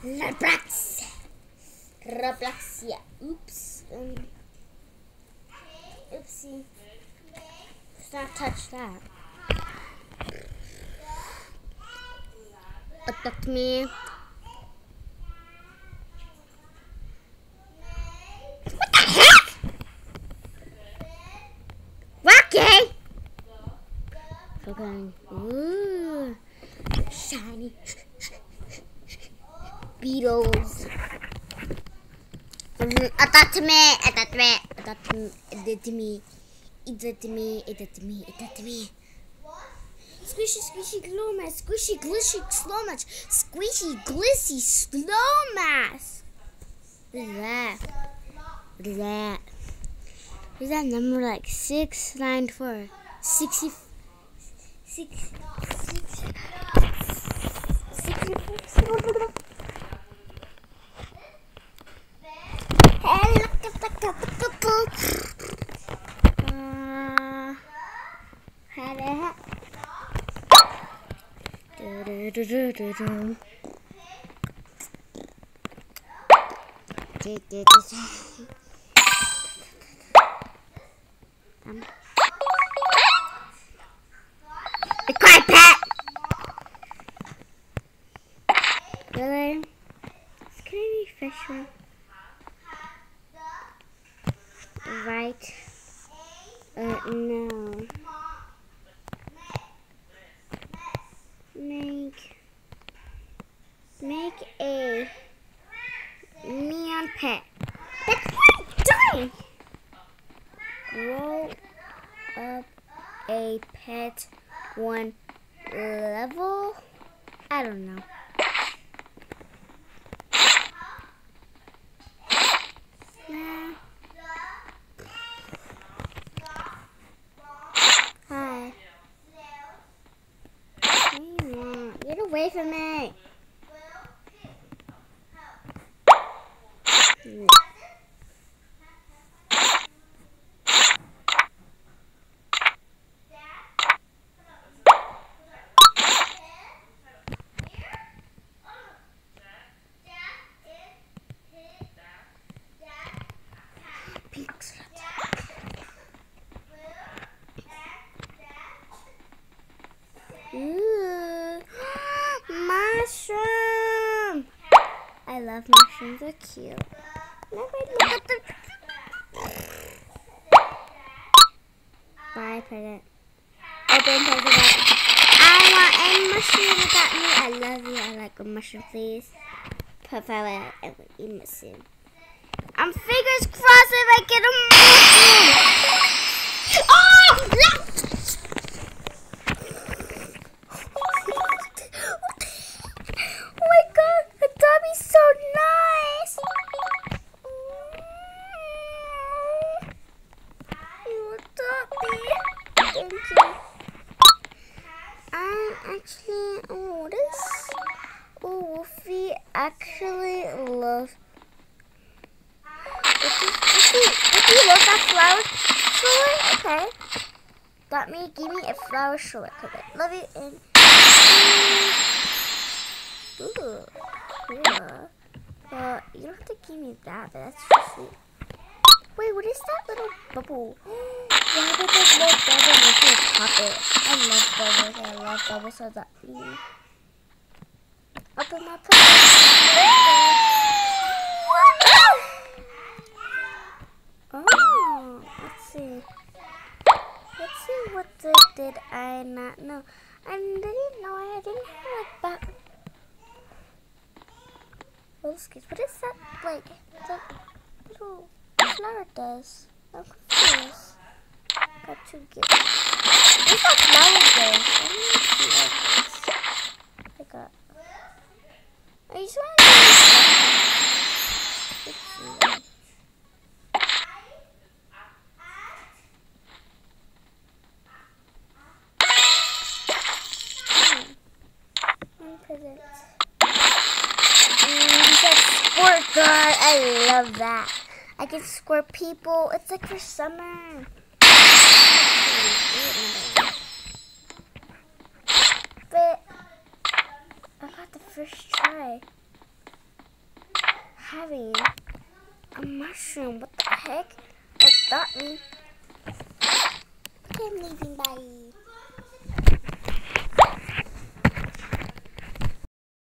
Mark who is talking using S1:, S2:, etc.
S1: Roblox. Roblox, yeah. Oops. Oopsie. Let's not touch that. Attack me. What the heck? Rocky! Okay. Ooh. Shiny. Beetles. Attack me. Attack me. Attack me. It did to me. It did to me. It did to me. It did to me. Squishy, squishy, glow mask. Squishy, glitchy, slow mask. Squishy, glissy, slow mask. What is that? What is that? What is that number like 694? 60. 6. The quiet pet. Really? Can I be fisherman? Right. No. Make a neon pet. That's what I'm doing. Grow up a pet 1 level. I don't know. Hi. What do you want? Get away from me. Ooh, mushroom! I love mushrooms, they're cute. Look at them. Bye, present. Open present. I want a mushroom without me. I love you. I like a mushroom, please. If I ever eat mushroom. I'm fingers crossed if I get a mushroom. Oh! No! Oh my god, the dummy's so nice. You dummy. Thank you. I'm actually, what is? Oh, Wolfie actually loves. If you love that flower stroller, okay. Give me a flower stroller. Okay, love you and. Ooh, yeah. Well, you don't have to give me that, but that's so sweet. Wait, what is that little bubble? Yeah, but that little bubble makes me pop it. I love bubbles. I love bubbles so that. Open my present. Oh, let's see. Let's see what did I not know. I didn't know I didn't have like that. What is that like? The little flower does? I'm confused. Got to get. What's that flower does? I didn't see like this. I got. Are you trying to let's see. One present. Squirt guard. I love that. I can squirt people. It's like for summer. But I got the first try. having a mushroom. What the heck? Does that mean? Okay, I'm leaving. Bye.